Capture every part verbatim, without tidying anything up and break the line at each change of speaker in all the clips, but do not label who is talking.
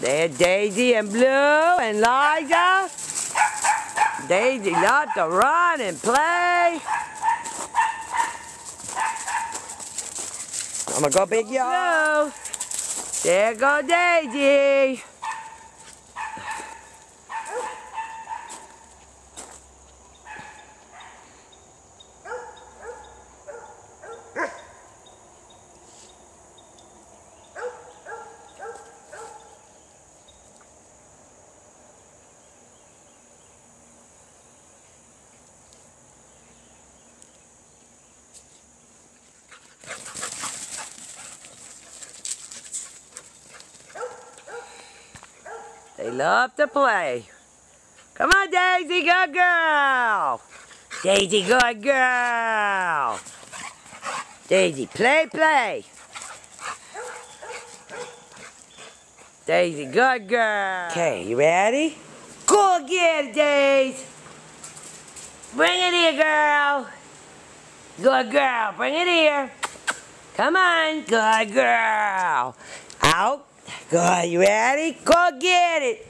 There's Daisy and Blue and Liza. Daisy loves to run and play. I'm gonna go big yard. There go Daisy. They love to play. Come on, Daisy, good girl. Daisy, good girl. Daisy, play, play. Daisy, good girl. Okay, you ready? Go get it, Daisy. Bring it here, girl. Good girl, bring it here. Come on, good girl. Out. Good, you ready? Go get it.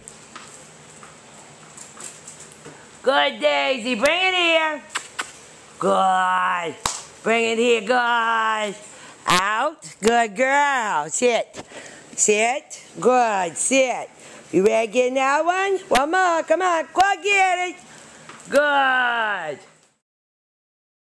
Good, Daisy, bring it here. Good. Bring it here, good. Out. Good girl. Sit. Sit. Good, sit. You ready to get that one? One more, come on, go get it. Good.